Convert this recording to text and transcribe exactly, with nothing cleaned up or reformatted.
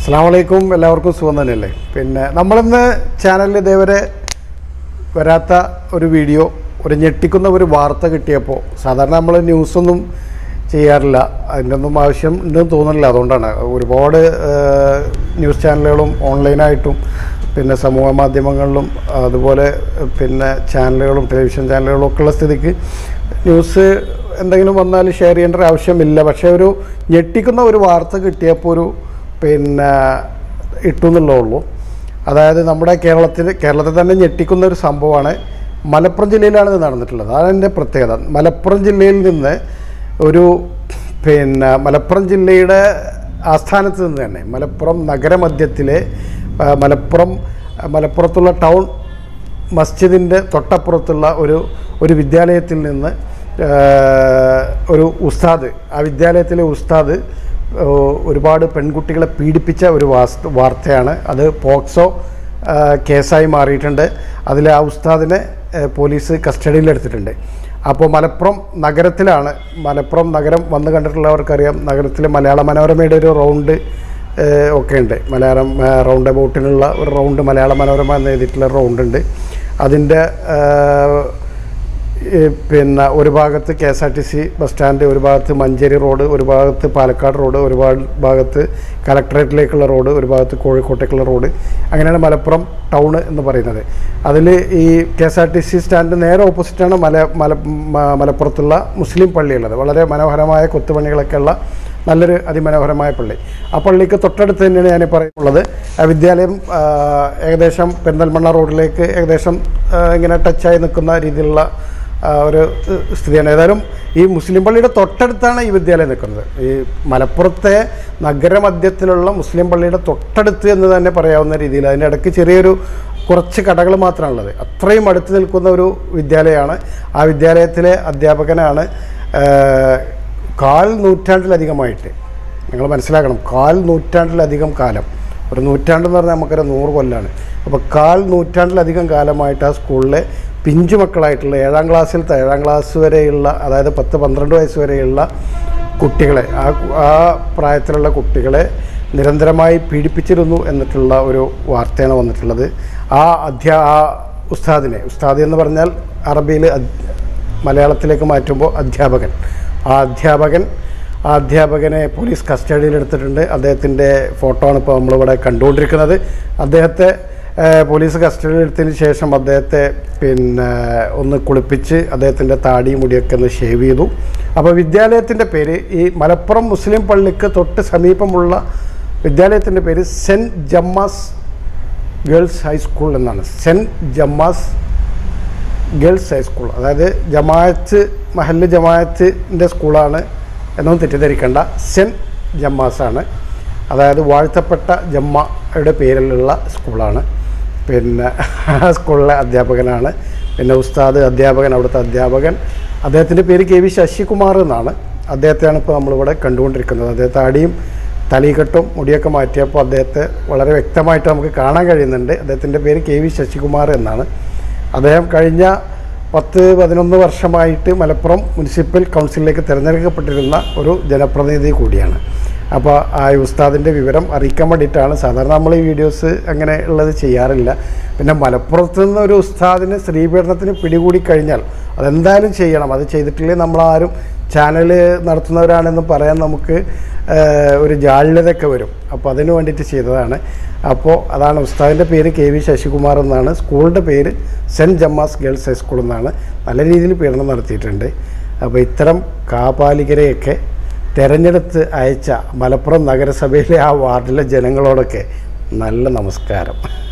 അസ്സലാമു അലൈക്കും. എല്ലാവർക്കും സുഖം തന്നെയല്ലേ? പിന്നെ നമ്മളിന്ന് ചാനലിൽ ഇതേവരെ വരാത്ത ഒരു വീഡിയോ, ഒരു ഞെട്ടിക്കുന്ന ഒരു വാർത്ത കിട്ടിയപ്പോൾ, സാധാരണ നമ്മൾ ന്യൂസൊന്നും ചെയ്യാറില്ല, അതിൻ്റെ ഒന്നും ആവശ്യം ഉണ്ടെന്ന് തോന്നുന്നില്ല. അതുകൊണ്ടാണ് ഒരുപാട് ന്യൂസ് ചാനലുകളും ഓൺലൈനായിട്ടും പിന്നെ സമൂഹ മാധ്യമങ്ങളിലും അതുപോലെ പിന്നെ ചാനലുകളും ടെലിവിഷൻ ചാനലുകളും ഒക്കെ ഉള്ള സ്ഥിതിക്ക് ന്യൂസ് എന്തെങ്കിലും വന്നാൽ ഷെയർ ചെയ്യേണ്ട ഒരു ആവശ്യമില്ല. പക്ഷേ ഒരു ഞെട്ടിക്കുന്ന ഒരു വാർത്ത കിട്ടിയപ്പോൾ ഒരു പിന്നെ ഇട്ടു എന്നുള്ളേ ഉള്ളൂ. അതായത് നമ്മുടെ കേരളത്തിൽ കേരളത്തിൽ തന്നെ ഞെട്ടിക്കുന്ന ഒരു സംഭവമാണ്. മലപ്പുറം ജില്ലയിലാണ് ഇത് നടന്നിട്ടുള്ളത്. അതാണ് എൻ്റെ പ്രത്യേകത. മലപ്പുറം ജില്ലയിൽ നിന്ന് ഒരു പിന്നെ മലപ്പുറം ജില്ലയുടെ ആസ്ഥാനത്ത് നിന്ന് തന്നെ മലപ്പുറം നഗരമധ്യത്തിലെ മലപ്പുറം മലപ്പുറത്തുള്ള ടൗൺ മസ്ജിദിൻ്റെ തൊട്ടപ്പുറത്തുള്ള ഒരു ഒരു വിദ്യാലയത്തിൽ നിന്ന് ഒരു ഉസ്താദ്, ആ വിദ്യാലയത്തിലെ ഉസ്താദ് ഒരുപാട് പെൺകുട്ടികളെ പീഡിപ്പിച്ച ഒരു വാർത്തയാണ്. അത് പോക്സോ കേസായി മാറിയിട്ടുണ്ട്. അതിൽ ആ ഉസ്താദിനെ പോലീസ് കസ്റ്റഡിയിലെടുത്തിട്ടുണ്ട്. അപ്പോൾ മലപ്പുറം നഗരത്തിലാണ്, മലപ്പുറം നഗരം വന്ന് കണ്ടിട്ടുള്ളവർക്കറിയാം, നഗരത്തിൽ മലയാള മനോരമയുടെ ഒരു റൗണ്ട് ഒക്കെ ഉണ്ട്. മലയാളം റൗണ്ട് അബൌട്ടിനുള്ള ഒരു റൗണ്ട് മലയാള മനോരമ എന്ന് എഴുതിയിട്ടുള്ള റൗണ്ടുണ്ട്. അതിൻ്റെ പിന്നെ ഒരു ഭാഗത്ത് K S R T C bus stand, ഒരു ഭാഗത്ത് മഞ്ചേരി റോഡ്, ഒരു ഭാഗത്ത് പാലക്കാട് റോഡ്, ഒരു ഭാഗത്ത് കലക്ടറേറ്റിലേക്കുള്ള റോഡ്, ഒരു ഭാഗത്ത് കോഴിക്കോട്ടേക്കുള്ള റോഡ്. അങ്ങനെയാണ് മലപ്പുറം ടൗൺ എന്ന് പറയുന്നത്. അതിൽ ഈ K S R T C stand നേരെ ഓപ്പോസിറ്റാണ് മല മല മലപ്പുറത്തുള്ള മുസ്ലിം പള്ളിയുള്ളത്. വളരെ മനോഹരമായ കൊത്തുപണികളൊക്കെ ഉള്ള നല്ലൊരു അതിമനോഹരമായ പള്ളി. ആ പള്ളിക്ക് തൊട്ടടുത്ത് തന്നെയാണ് ഞാൻ പറയുന്നത്. ആ വിദ്യാലയം ഏകദേശം പെരിന്തൽമണ്ണ റോഡിലേക്ക് ഏകദേശം ഇങ്ങനെ ടച്ചായി നിൽക്കുന്ന രീതിയിലുള്ള ഒരു സ്ഥിതിയാണ്. ഏതായാലും ഈ മുസ്ലിം പള്ളിയുടെ തൊട്ടടുത്താണ് ഈ വിദ്യാലയം നിൽക്കുന്നത്. ഈ മലപ്പുറത്തെ നഗരമധ്യത്തിലുള്ള മുസ്ലിം പള്ളിയുടെ തൊട്ടടുത്ത് എന്ന് തന്നെ പറയാവുന്ന രീതിയിൽ. അതിൻ്റെ ഇടയ്ക്ക് ചെറിയൊരു കുറച്ച് കടകൾ മാത്രമാണുള്ളത്. അത്രയും അടുത്ത് നിൽക്കുന്ന ഒരു വിദ്യാലയമാണ്. ആ വിദ്യാലയത്തിലെ അധ്യാപകനാണ് കാൽ നൂറ്റാണ്ടിലധികമായിട്ട്, നിങ്ങൾ മനസ്സിലാക്കണം, കാൽ നൂറ്റാണ്ടിലധികം കാലം, ഒരു നൂറ്റാണ്ടെന്ന് പറഞ്ഞാൽ നമുക്കൊരു നൂറ് കൊല്ലമാണ്. അപ്പോൾ കാൽ നൂറ്റാണ്ടിലധികം കാലമായിട്ട് ആ സ്കൂളിലെ പിഞ്ചു മക്കളായിട്ടുള്ള ഏഴാം ക്ലാസ്സിലത്തെ ഏഴാം ക്ലാസ് വരെയുള്ള, അതായത് പത്ത് പന്ത്രണ്ട് വയസ്സ് വരെയുള്ള കുട്ടികളെ, ആ ആ പ്രായത്തിലുള്ള കുട്ടികളെ നിരന്തരമായി പീഡിപ്പിച്ചിരുന്നു എന്നിട്ടുള്ള ഒരു വാർത്തയാണ് വന്നിട്ടുള്ളത്. ആ അധ്യാ ആ ഉസ്താദിനെ, ഉസ്താദ് എന്ന് പറഞ്ഞാൽ അറബിയിൽ മലയാളത്തിലേക്ക് മാറ്റുമ്പോൾ അധ്യാപകൻ, ആ അധ്യാപകൻ ആ അധ്യാപകനെ പോലീസ് കസ്റ്റഡിയിലെടുത്തിട്ടുണ്ട്. അദ്ദേഹത്തിൻ്റെ ഫോട്ടോ ആണ് ഇപ്പോൾ നമ്മളിവിടെ കണ്ടുകൊണ്ടിരിക്കുന്നത്. അദ്ദേഹത്തെ പോലീസ് കസ്റ്റഡിയിലെടുത്തതിന് ശേഷം അദ്ദേഹത്തെ പിന്നെ ഒന്ന് കുളിപ്പിച്ച് അദ്ദേഹത്തിൻ്റെ താടിയും മുടിയൊക്കെ ഒന്ന് ഷേവ് ചെയ്തു. അപ്പോൾ വിദ്യാലയത്തിൻ്റെ പേര്, ഈ മലപ്പുറം മുസ്ലിം പള്ളിക്ക് തൊട്ട് സമീപമുള്ള വിദ്യാലയത്തിൻ്റെ പേര് സെൻറ്റ് ജമ്മാസ് ഗേൾസ് ഹൈസ്കൂൾ എന്നാണ്. സെൻറ്റ് ജമ്മാസ് ഗേൾസ് ഹൈസ്കൂൾ, അതായത് ജമാഅത്ത് മഹല്ല് ജമാഅത്തിൻ്റെ സ്കൂളാണ് എന്നൊന്നും തെറ്റിദ്ധരിക്കേണ്ട. സെൻറ്റ് ജമ്മാസാണ്, അതായത് വാഴ്ത്തപ്പെട്ട ജമ്മയുടെ പേരിലുള്ള സ്കൂളാണ്. പിന്നെ ആ സ്കൂളിലെ അധ്യാപകനാണ്. പിന്നെ ഉസ്താദ് അധ്യാപകൻ, അവിടുത്തെ അധ്യാപകൻ, അദ്ദേഹത്തിൻ്റെ പേര് കെ വി ശശികുമാർ എന്നാണ്. അദ്ദേഹത്തെയാണ് ഇപ്പോൾ നമ്മളിവിടെ കണ്ടുകൊണ്ടിരിക്കുന്നത്. അദ്ദേഹത്തെ താടിയും തലീകെട്ടും മുടിയൊക്കെ മാറ്റിയപ്പോൾ അദ്ദേഹത്തെ വളരെ വ്യക്തമായിട്ട് നമുക്ക് കാണാൻ കഴിയുന്നുണ്ട്. അദ്ദേഹത്തിൻ്റെ പേര് കെ വി ശശികുമാർ എന്നാണ്. അദ്ദേഹം കഴിഞ്ഞ പത്ത് പതിനൊന്ന് വർഷമായിട്ട് മലപ്പുറം മുനിസിപ്പൽ കൗൺസിലിലേക്ക് തിരഞ്ഞെടുക്കപ്പെട്ടിരുന്ന ഒരു ജനപ്രതിനിധി കൂടിയാണ്. അപ്പോൾ ആ ഉസ്താദിൻ്റെ വിവരം അറിയിക്കാൻ വേണ്ടിയിട്ടാണ്. സാധാരണ നമ്മൾ ഈ വീഡിയോസ് അങ്ങനെ ഉള്ളത് ചെയ്യാറില്ല. പിന്നെ മലപ്പുറത്ത് നിന്ന് ഒരു ഉസ്താദിന് സ്ത്രീപീഡനത്തിന് പിടികൂടി കഴിഞ്ഞാൽ അതെന്തായാലും ചെയ്യണം. അത് ചെയ്തിട്ടില്ലേ നമ്മളാരും ചാനൽ നടത്തുന്നവരാണെന്ന് പറയാൻ നമുക്ക് ഒരു ജാള്യതയൊക്കെ വരും. അപ്പോൾ അതിന് വേണ്ടിയിട്ട് ചെയ്തതാണ്. അപ്പോൾ അതാണ്, ഉസ്താദിൻ്റെ പേര് കെ വി ശശികുമാർ എന്നാണ്. സ്കൂളിൻ്റെ പേര് സെൻറ്റ് ജമ്മാസ് ഗേൾസ് ഹൈസ്കൂൾ എന്നാണ്. നല്ല രീതിയിൽ പീഡനം നടത്തിയിട്ടുണ്ട്. അപ്പോൾ ഇത്തരം കാപാലികരെയൊക്കെ തിരഞ്ഞെടുത്ത് അയച്ച മലപ്പുറം നഗരസഭയിലെ ആ വാർഡിലെ ജനങ്ങളോടൊക്കെ നല്ല നമസ്കാരം.